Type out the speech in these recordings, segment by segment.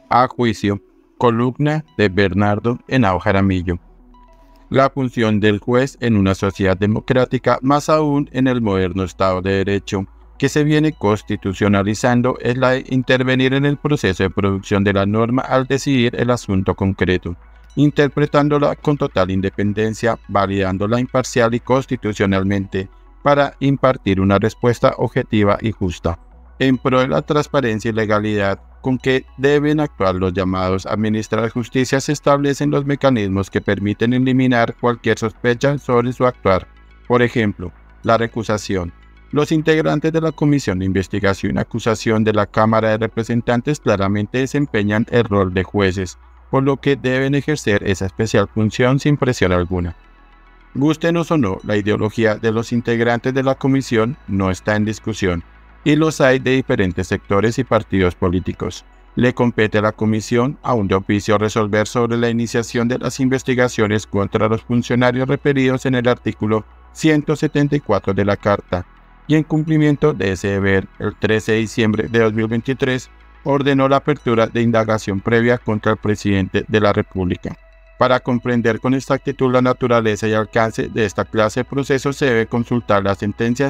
A juicio, columna de Bernardo Henao Jaramillo. La función del juez en una sociedad democrática, más aún en el moderno Estado de Derecho, que se viene constitucionalizando, es la de intervenir en el proceso de producción de la norma al decidir el asunto concreto, interpretándola con total independencia, validándola imparcial y constitucionalmente, para impartir una respuesta objetiva y justa, en pro de la transparencia y legalidad con que deben actuar los llamados a administrar justicia. Se establecen los mecanismos que permiten eliminar cualquier sospecha sobre su actuar. Por ejemplo, la recusación. Los integrantes de la Comisión de Investigación y Acusación de la Cámara de Representantes claramente desempeñan el rol de jueces, por lo que deben ejercer esa especial función sin presión alguna. Gústenos o no, la ideología de los integrantes de la comisión no está en discusión, y los hay de diferentes sectores y partidos políticos. Le compete a la comisión, aún de oficio, resolver sobre la iniciación de las investigaciones contra los funcionarios referidos en el artículo 174 de la Carta, y en cumplimiento de ese deber, el 13 de diciembre de 2023, ordenó la apertura de indagación previa contra el presidente de la República. Para comprender con exactitud la naturaleza y alcance de esta clase de procesos se debe consultar la sentencia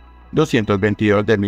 C-222 de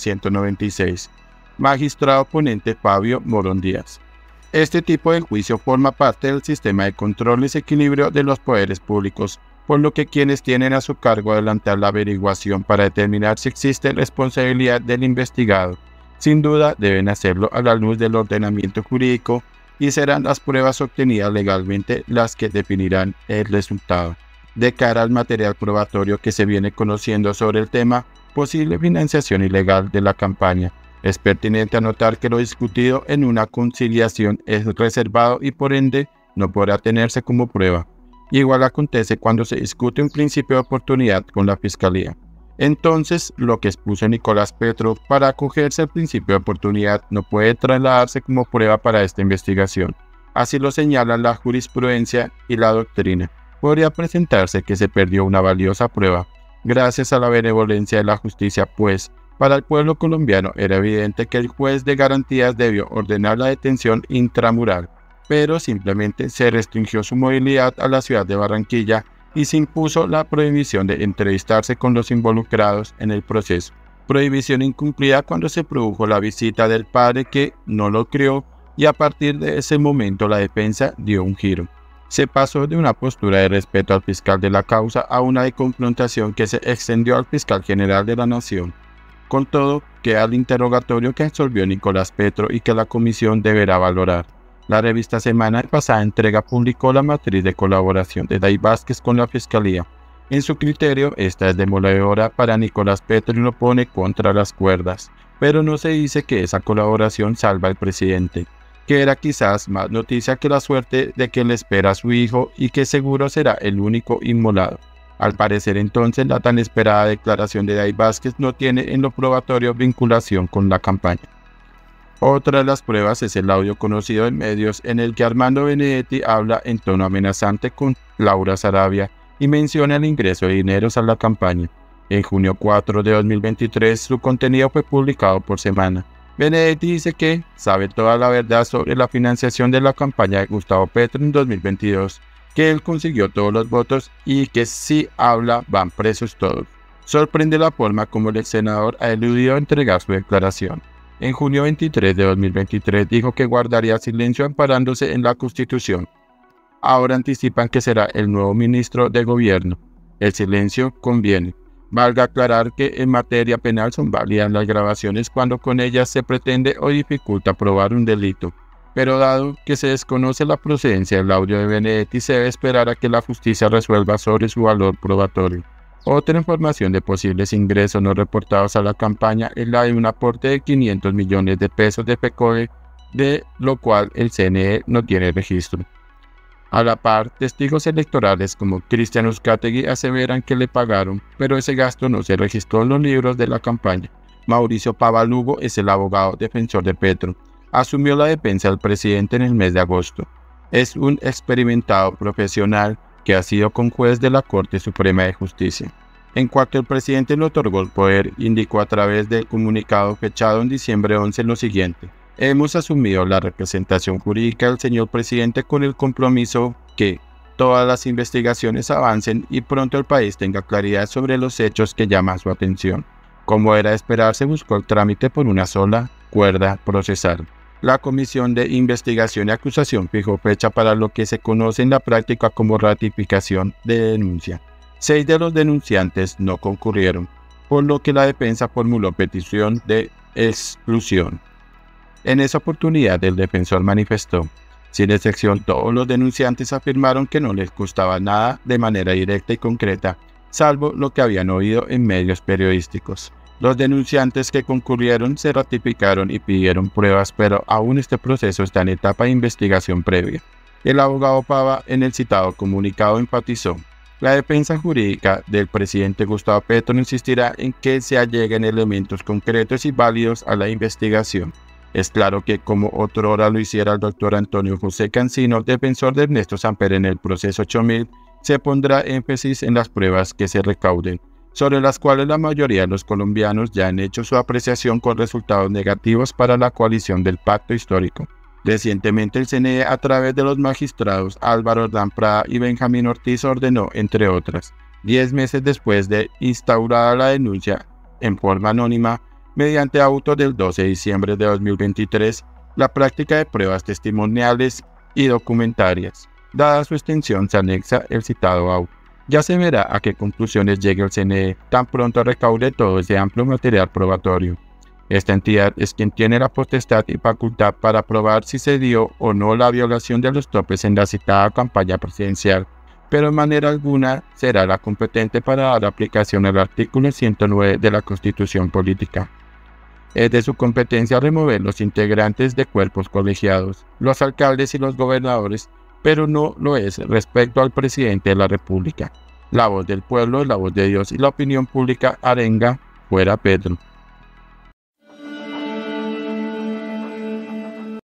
1996. Magistrado ponente Fabio Morón Díaz. Este tipo de juicio forma parte del sistema de control y equilibrio de los poderes públicos, por lo que quienes tienen a su cargo adelantar la averiguación para determinar si existe responsabilidad del investigado, sin duda deben hacerlo a la luz del ordenamiento jurídico, y serán las pruebas obtenidas legalmente las que definirán el resultado. De cara al material probatorio que se viene conociendo sobre el tema, posible financiación ilegal de la campaña, es pertinente anotar que lo discutido en una conciliación es reservado y por ende no podrá tenerse como prueba. Igual acontece cuando se discute un principio de oportunidad con la Fiscalía. Entonces, lo que expuso Nicolás Petro para acogerse al principio de oportunidad no puede trasladarse como prueba para esta investigación. Así lo señala la jurisprudencia y la doctrina. Podría presentarse que se perdió una valiosa prueba, gracias a la benevolencia de la justicia, pues, para el pueblo colombiano era evidente que el juez de garantías debió ordenar la detención intramural, pero simplemente se restringió su movilidad a la ciudad de Barranquilla y se impuso la prohibición de entrevistarse con los involucrados en el proceso. Prohibición incumplida cuando se produjo la visita del padre que no lo crió, y a partir de ese momento la defensa dio un giro. Se pasó de una postura de respeto al fiscal de la causa a una de confrontación que se extendió al fiscal general de la Nación. Con todo, queda el interrogatorio que absolvió Nicolás Petro y que la comisión deberá valorar. La revista Semana de pasada entrega publicó la matriz de colaboración de Day Vázquez con la Fiscalía. En su criterio, esta es demoledora para Nicolás Petro y lo pone contra las cuerdas, pero no se dice que esa colaboración salva al presidente, que era quizás más noticia que la suerte de que le espera a su hijo y que seguro será el único inmolado. Al parecer entonces la tan esperada declaración de Day Vázquez no tiene en lo probatorio vinculación con la campaña. Otra de las pruebas es el audio conocido en medios en el que Armando Benedetti habla en tono amenazante con Laura Sarabia y menciona el ingreso de dineros a la campaña. En junio 4 de 2023 su contenido fue publicado por Semana. Benedetti dice que sabe toda la verdad sobre la financiación de la campaña de Gustavo Petro en 2022, que él consiguió todos los votos y que si habla van presos todos. Sorprende la forma como el ex senador ha eludido entregar su declaración. En junio 23 de 2023 dijo que guardaría silencio amparándose en la Constitución. Ahora anticipan que será el nuevo ministro de Gobierno. El silencio conviene. Valga aclarar que en materia penal son válidas las grabaciones cuando con ellas se pretende o dificulta probar un delito. Pero dado que se desconoce la procedencia del audio de Benedetti, se debe esperar a que la justicia resuelva sobre su valor probatorio. Otra información de posibles ingresos no reportados a la campaña es la de un aporte de 500 millones de pesos de FECODE, de lo cual el CNE no tiene registro. A la par, testigos electorales como Cristian Uzcategui aseveran que le pagaron, pero ese gasto no se registró en los libros de la campaña. Mauricio Pavalugo es el abogado defensor de Petro. Asumió la defensa del presidente en el mes de agosto. Es un experimentado profesional que ha sido conjuez de la Corte Suprema de Justicia. En cuanto el presidente le otorgó el poder, indicó a través del comunicado fechado en diciembre 11 lo siguiente: Hemos asumido la representación jurídica del señor presidente con el compromiso que todas las investigaciones avancen y pronto el país tenga claridad sobre los hechos que llaman su atención. Como era de esperar, se buscó el trámite por una sola cuerda procesal. La Comisión de Investigación y Acusación fijó fecha para lo que se conoce en la práctica como ratificación de denuncia. 6 de los denunciantes no concurrieron, por lo que la defensa formuló petición de exclusión. En esa oportunidad, el defensor manifestó: sin excepción, todos los denunciantes afirmaron que no les costaba nada de manera directa y concreta, salvo lo que habían oído en medios periodísticos. Los denunciantes que concurrieron se ratificaron y pidieron pruebas, pero aún este proceso está en etapa de investigación previa. El abogado Pava, en el citado comunicado, enfatizó: la defensa jurídica del presidente Gustavo Petro insistirá en que se alleguen elementos concretos y válidos a la investigación. Es claro que, como otrora lo hiciera el doctor Antonio José Cancino, defensor de Ernesto Samper en el proceso 8000, se pondrá énfasis en las pruebas que se recauden, sobre las cuales la mayoría de los colombianos ya han hecho su apreciación con resultados negativos para la coalición del Pacto Histórico. Recientemente el CNE, a través de los magistrados Álvaro Ordán Prada y Benjamín Ortiz, ordenó, entre otras, 10 meses después de instaurada la denuncia en forma anónima, mediante auto del 12 de diciembre de 2023, la práctica de pruebas testimoniales y documentarias. Dada su extensión, se anexa el citado auto. Ya se verá a qué conclusiones llegue el CNE tan pronto recaude todo ese amplio material probatorio. Esta entidad es quien tiene la potestad y facultad para probar si se dio o no la violación de los topes en la citada campaña presidencial, pero en manera alguna será la competente para dar aplicación al artículo 109 de la Constitución Política. Es de su competencia remover los integrantes de cuerpos colegiados, los alcaldes y los gobernadores, pero no lo es respecto al presidente de la República. La voz del pueblo es la voz de Dios y la opinión pública arenga fuera Petro.